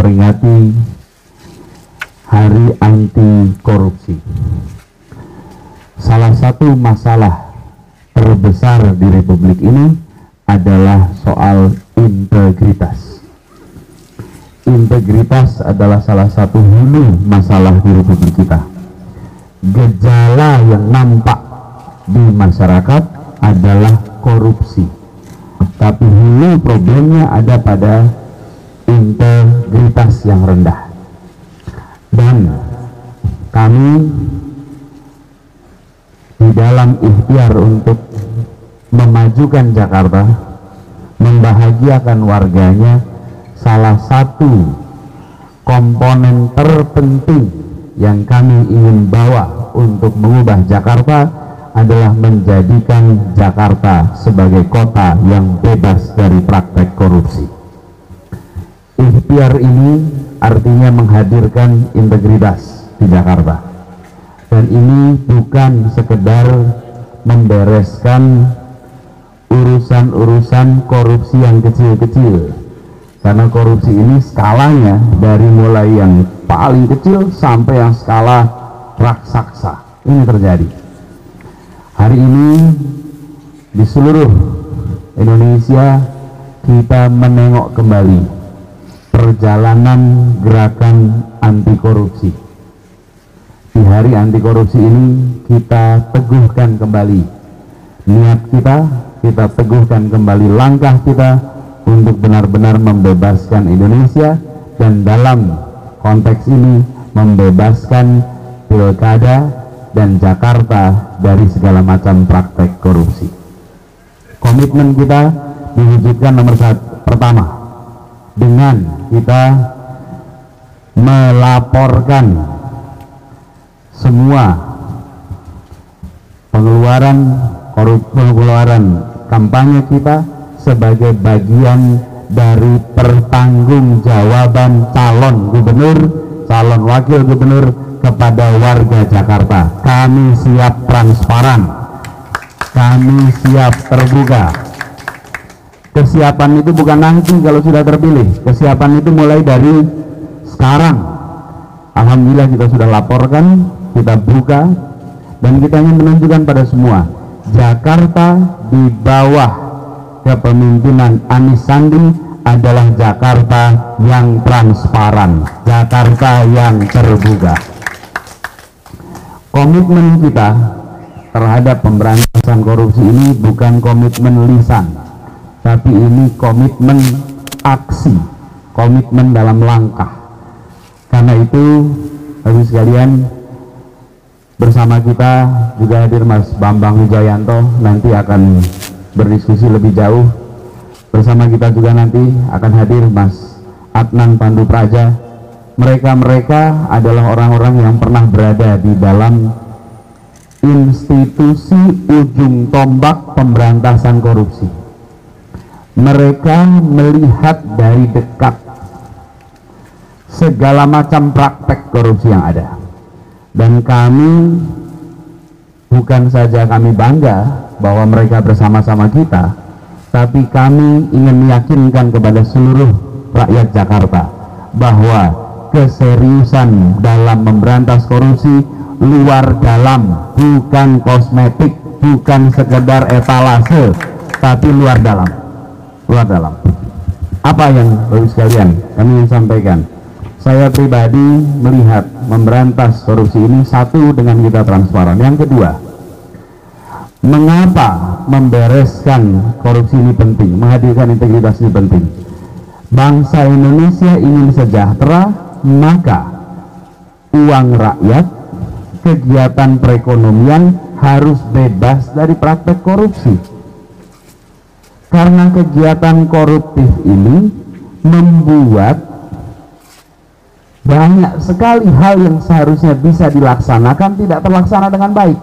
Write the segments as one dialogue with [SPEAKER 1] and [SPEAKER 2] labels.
[SPEAKER 1] memperingati Hari Anti Korupsi. Salah satu masalah terbesar di Republik ini adalah soal integritas. Integritas adalah salah satu hulu masalah di Republik kita. Gejala yang nampak di masyarakat adalah korupsi, tapi hulu problemnya ada pada integritas yang rendah. Dan kami di dalam ikhtiar untuk memajukan Jakarta, membahagiakan warganya, salah satu komponen terpenting yang kami ingin bawa untuk mengubah Jakarta adalah menjadikan Jakarta sebagai kota yang bebas dari praktek korupsi. Ikhtiar ini artinya menghadirkan integritas di Jakarta, dan ini bukan sekedar membereskan urusan-urusan korupsi yang kecil-kecil, karena korupsi ini skalanya dari mulai yang paling kecil sampai yang skala raksasa. Ini terjadi hari ini di seluruh Indonesia. Kita menengok kembali perjalanan gerakan anti korupsi. Di hari anti korupsi ini kita teguhkan kembali niat kita teguhkan kembali langkah kita untuk benar-benar membebaskan Indonesia, dan dalam konteks ini membebaskan pilkada dan Jakarta dari segala macam praktek korupsi. Komitmen kita diwujudkan nomor satu, pertama, dengan kita melaporkan semua pengeluaran kampanye kita sebagai bagian dari pertanggungjawaban calon gubernur, calon wakil gubernur kepada warga Jakarta. Kami siap transparan, kami siap terbuka. Kesiapan itu bukan nanti kalau sudah terpilih, kesiapan itu mulai dari sekarang. Alhamdulillah kita sudah laporkan, kita buka, dan kita ingin menunjukkan pada semua, Jakarta di bawah kepemimpinan Anies Sandi adalah Jakarta yang transparan, Jakarta yang terbuka. Komitmen kita terhadap pemberantasan korupsi ini bukan komitmen lisan, tapi ini komitmen aksi, komitmen dalam langkah. Karena itu, Bapak sekalian, bersama kita juga hadir Mas Bambang Wijayanto, nanti akan berdiskusi lebih jauh. Bersama kita juga nanti akan hadir Mas Adnan Pandu Praja. Mereka adalah orang-orang yang pernah berada di dalam institusi ujung tombak pemberantasan korupsi. Mereka melihat dari dekat segala macam praktek korupsi yang ada, dan kami bukan saja kami bangga bahwa mereka bersama-sama kita, tapi kami ingin meyakinkan kepada seluruh rakyat Jakarta bahwa keseriusan dalam memberantas korupsi luar dalam, bukan kosmetik, bukan sekedar etalase, tapi luar dalam. Luar dalam. Apa yang Bapak sekalian kami ingin sampaikan? Saya pribadi melihat memberantas korupsi ini, satu, dengan kita transparan. Yang kedua, mengapa membereskan korupsi ini penting, menghadirkan integritas ini penting? Bangsa Indonesia ingin sejahtera, maka uang rakyat, kegiatan perekonomian harus bebas dari praktek korupsi. Karena kegiatan koruptif ini membuat banyak sekali hal yang seharusnya bisa dilaksanakan tidak terlaksana dengan baik.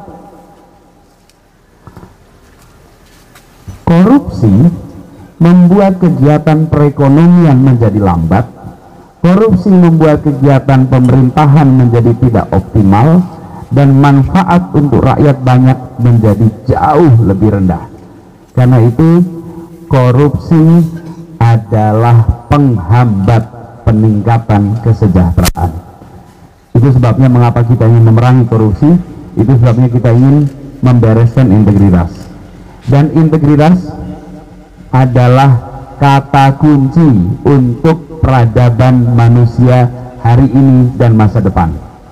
[SPEAKER 1] Korupsi membuat kegiatan perekonomian menjadi lambat. Korupsi membuat kegiatan pemerintahan menjadi tidak optimal, dan manfaat untuk rakyat banyak menjadi jauh lebih rendah. Karena itu korupsi adalah penghambat peningkatan kesejahteraan. Itu sebabnya mengapa kita ingin memerangi korupsi, itu sebabnya kita ingin membereskan integritas. Dan integritas adalah kata kunci untuk peradaban manusia hari ini dan masa depan.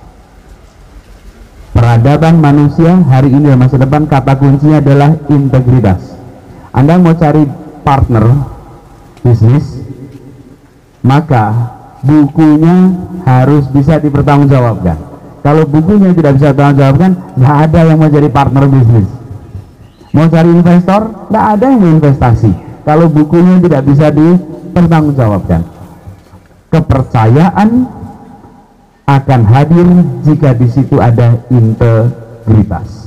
[SPEAKER 1] Peradaban manusia hari ini dan masa depan, kata kuncinya adalah integritas. Anda mau cari partner bisnis, maka bukunya harus bisa dipertanggungjawabkan. Kalau bukunya tidak bisa dipertanggungjawabkan, nggak ada yang mau jadi partner bisnis. Mau cari investor, nggak ada yang mau investasi kalau bukunya tidak bisa dipertanggungjawabkan. Kepercayaan akan hadir jika di situ ada integritas.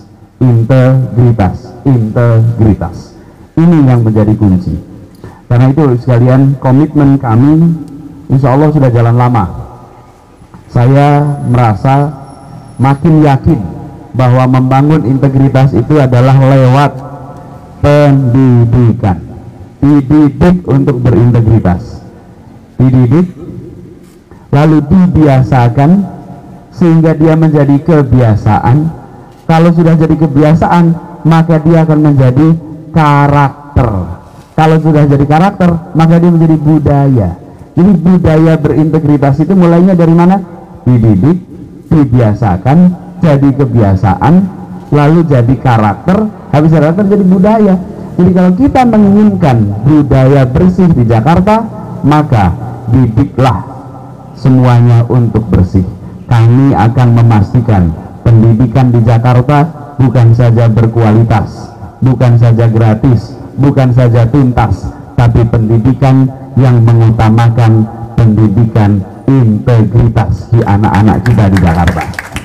[SPEAKER 1] Integritas. Ini yang menjadi kunci. Karena itu sekalian, komitmen kami insya Allah sudah jalan lama. Saya merasa makin yakin bahwa membangun integritas itu adalah lewat pendidikan. Dididik untuk berintegritas, dididik lalu dibiasakan sehingga dia menjadi kebiasaan. Kalau sudah jadi kebiasaan, maka dia akan menjadi karakter. Kalau sudah jadi karakter, maka dia menjadi budaya. Jadi budaya berintegritas itu mulainya dari mana? Dididik, dibiasakan, jadi kebiasaan, lalu jadi karakter, habis karakter jadi budaya. Jadi kalau kita menginginkan budaya bersih di Jakarta, maka didiklah semuanya untuk bersih. Kami akan memastikan pendidikan di Jakarta bukan saja berkualitas, bukan saja gratis, bukan saja tuntas, tapi pendidikan yang mengutamakan pendidikan integritas di anak-anak kita di Jakarta.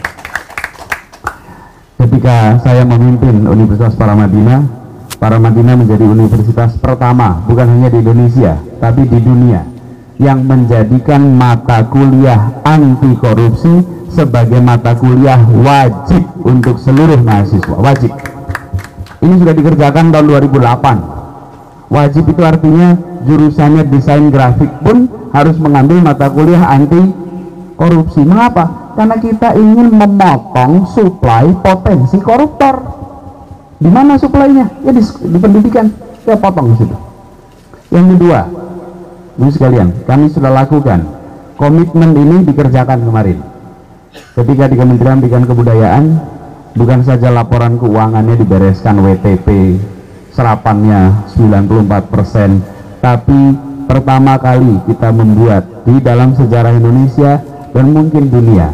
[SPEAKER 1] Ketika saya memimpin Universitas Paramadina menjadi universitas pertama, bukan hanya di Indonesia, tapi di dunia, yang menjadikan mata kuliah anti korupsi sebagai mata kuliah wajib untuk seluruh mahasiswa. Wajib. Ini sudah dikerjakan tahun 2008. Wajib itu artinya jurusannya desain grafik pun harus mengambil mata kuliah anti korupsi. Mengapa? Karena kita ingin memotong suplai potensi koruptor. Di mana suplainya? Ya di pendidikan. Kita potong di situ. Yang kedua, Ibu sekalian, kami sudah lakukan komitmen ini dikerjakan kemarin. Ketika di Kementerian Pendidikan Kebudayaan, bukan saja laporan keuangannya dibereskan WTP, serapannya 94%, tapi pertama kali kita membuat di dalam sejarah Indonesia dan mungkin dunia,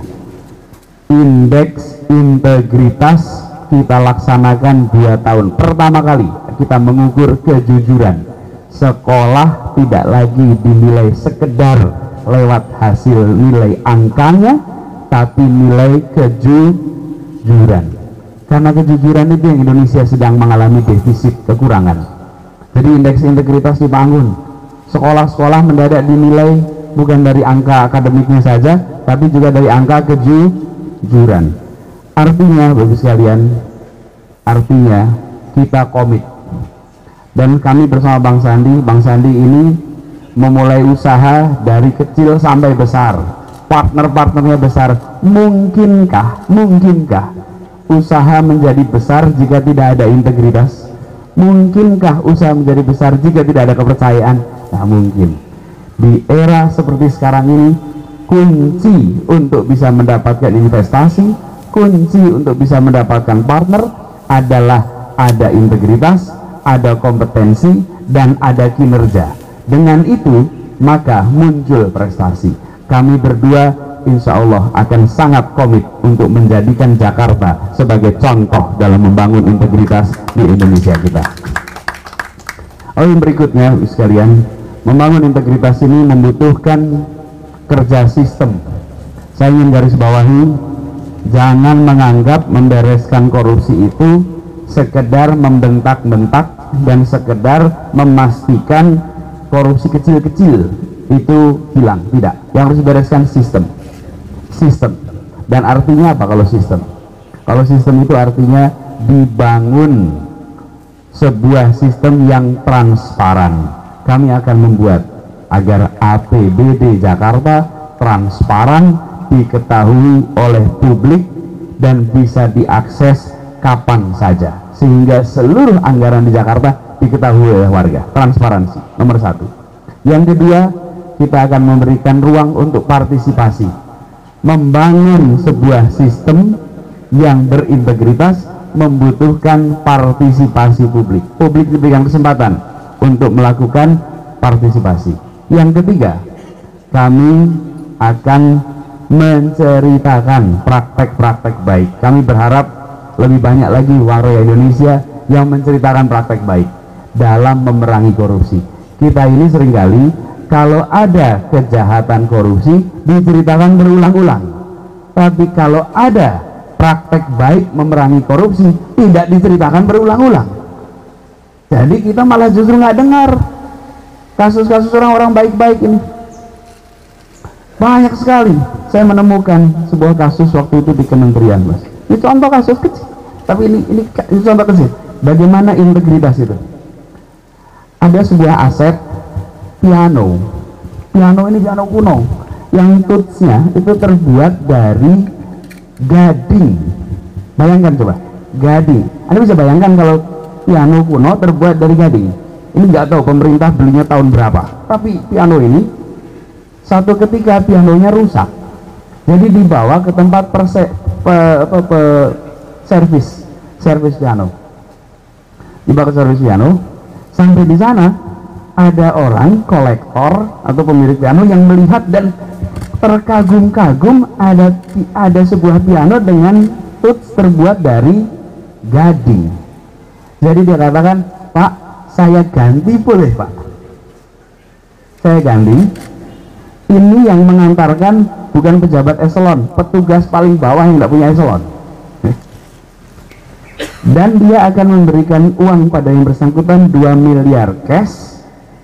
[SPEAKER 1] indeks integritas kita laksanakan 2 tahun. Pertama kali kita mengukur kejujuran. Sekolah tidak lagi dinilai sekedar lewat hasil nilai angkanya, tapi nilai kejujuran. Karena kejujuran itu yang Indonesia sedang mengalami defisit, kekurangan. Jadi indeks integritas dibangun. Sekolah-sekolah mendadak dinilai bukan dari angka akademiknya saja, tapi juga dari angka kejujuran. Artinya, Bapak sekalian, artinya kita komit. Dan kami bersama Bang Sandi ini memulai usaha dari kecil sampai besar. Partner-partnernya besar. Mungkinkah usaha menjadi besar jika tidak ada integritas? Mungkinkah usaha menjadi besar jika tidak ada kepercayaan? Nah, mungkin. Di era seperti sekarang ini, kunci untuk bisa mendapatkan investasi, kunci untuk bisa mendapatkan partner adalah ada integritas, ada kompetensi, dan ada kinerja. Dengan itu maka muncul prestasi. Kami berdua insya Allah akan sangat komit untuk menjadikan Jakarta sebagai contoh dalam membangun integritas di Indonesia kita. Yang berikutnya sekalian, membangun integritas ini membutuhkan kerja sistem. Saya ingin garis bawahi, jangan menganggap membereskan korupsi itu sekedar membentak-bentak dan sekedar memastikan korupsi kecil-kecil itu hilang. Tidak, yang harus dibereskan sistem. Dan artinya apa kalau sistem? Kalau sistem itu artinya dibangun sebuah sistem yang transparan. Kami akan membuat agar APBD Jakarta transparan, diketahui oleh publik, dan bisa diakses kapan saja, sehingga seluruh anggaran di Jakarta diketahui oleh warga. Transparansi nomor satu. Yang kedua, kita akan memberikan ruang untuk partisipasi, membangun sebuah sistem yang berintegritas membutuhkan partisipasi publik. Publik diberikan kesempatan untuk melakukan partisipasi. Yang ketiga, kami akan menceritakan praktek-praktek baik. Kami berharap lebih banyak lagi Waroya Indonesia yang menceritakan praktek baik dalam memerangi korupsi. Kita ini seringkali kalau ada kejahatan korupsi diceritakan berulang-ulang, tapi kalau ada praktek baik memerangi korupsi tidak diceritakan berulang-ulang. Jadi kita malah justru nggak dengar kasus-kasus orang-orang baik-baik ini. Banyak sekali saya menemukan sebuah kasus waktu itu di kementerian, Mas. Ini contoh kasus kecil, tapi ini contoh kecil. Bagaimana integritas itu? Ada sebuah aset piano. Piano ini piano kuno, yang tutsnya itu terbuat dari gading. Bayangkan coba, gading. Anda bisa bayangkan kalau piano kuno terbuat dari gading. Ini nggak tahu pemerintah belinya tahun berapa, tapi piano ini satu ketika pianonya rusak, jadi dibawa ke tempat servis piano. Dibawa ke servis piano, sampai di sana ada orang kolektor atau pemilik piano yang melihat dan terkagum-kagum ada sebuah piano dengan tuts terbuat dari gading. Jadi dia katakan, "Pak, saya ganti boleh, Pak? Saya ganti." Ini yang mengantarkan bukan pejabat eselon, petugas paling bawah yang tidak punya eselon. Dan dia akan memberikan uang pada yang bersangkutan 2 miliar cash,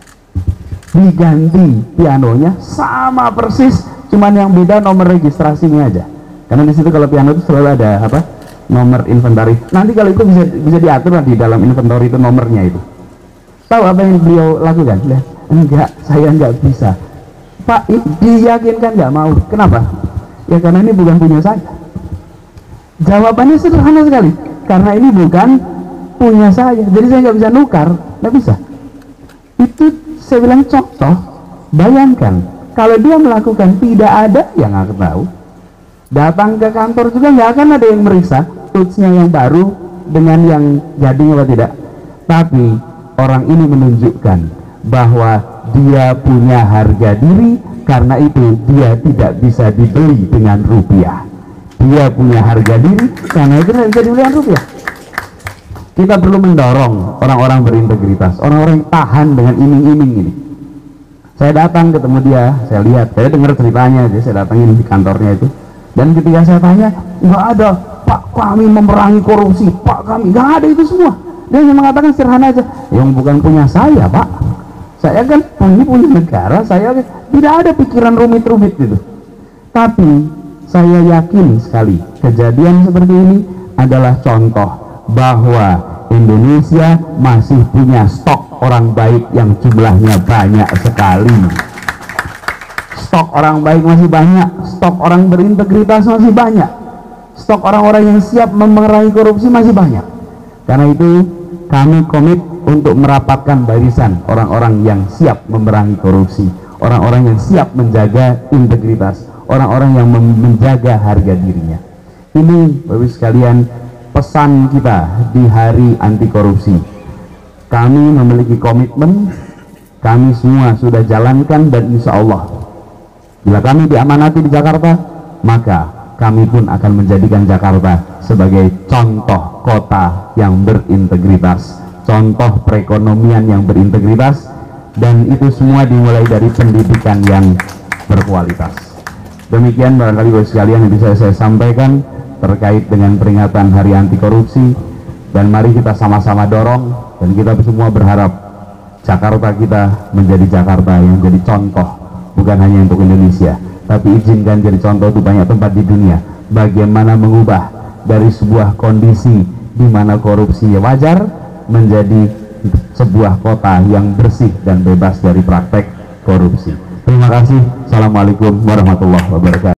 [SPEAKER 1] diganti pianonya sama persis, cuman yang beda nomor registrasinya aja. Karena di situ kalau piano itu selalu ada apa? Nomor inventory. Nanti kalau itu bisa diatur di dalam inventory itu nomornya itu. Tahu apa yang beliau lakukan? Enggak, saya enggak bisa. Pak, diyakinkan nggak mau. Kenapa? Ya karena ini bukan punya saya. Jawabannya sederhana sekali. Karena ini bukan punya saya, jadi saya nggak bisa nukar, nggak bisa. Itu saya bilang contoh. Bayangkan kalau dia melakukan tidak ada yang nggak tahu. Datang ke kantor juga nggak akan ada yang meriksa tutsnya yang baru dengan yang gading atau tidak. Tapi orang ini menunjukkan bahwa dia punya harga diri, karena itu dia tidak bisa dibeli dengan rupiah. Dia punya harga diri, karena itu tidak bisa dibeli dengan rupiah. Kita perlu mendorong orang-orang berintegritas, orang-orang yang tahan dengan iming-iming ini. Saya datang ketemu dia, saya lihat, saya dengar ceritanya, jadi saya datangin di kantornya itu. Dan ketika saya tanya, nggak ada, Pak, kami memerangi korupsi, Pak, kami nggak ada itu semua. Dia hanya mengatakan sederhana aja, yang bukan punya saya, Pak. Saya kan punya negara, saya tidak ada pikiran rumit-rumit gitu. Tapi saya yakin sekali kejadian seperti ini adalah contoh bahwa Indonesia masih punya stok orang baik yang jumlahnya banyak sekali. Stok orang baik masih banyak, stok orang berintegritas masih banyak, stok orang-orang yang siap memerangi korupsi masih banyak. Karena itu kami komit untuk merapatkan barisan orang-orang yang siap memerangi korupsi, orang-orang yang siap menjaga integritas, orang-orang yang menjaga harga dirinya. Ini Bapak Ibu sekalian pesan kita di hari anti korupsi. Kami memiliki komitmen, kami semua sudah jalankan, dan insya Allah bila kami diamanati di Jakarta, maka kami pun akan menjadikan Jakarta sebagai contoh kota yang berintegritas, contoh perekonomian yang berintegritas, dan itu semua dimulai dari pendidikan yang berkualitas. Demikian barangkali Bapak sekalian yang bisa saya sampaikan terkait dengan peringatan Hari Anti Korupsi, dan mari kita sama-sama dorong, dan kita semua berharap Jakarta kita menjadi Jakarta yang jadi contoh, bukan hanya untuk Indonesia, tapi izinkan jadi contoh untuk banyak tempat di dunia. Bagaimana mengubah dari sebuah kondisi di mana korupsi wajar menjadi sebuah kota yang bersih dan bebas dari praktek korupsi. Terima kasih. Assalamualaikum warahmatullahi wabarakatuh.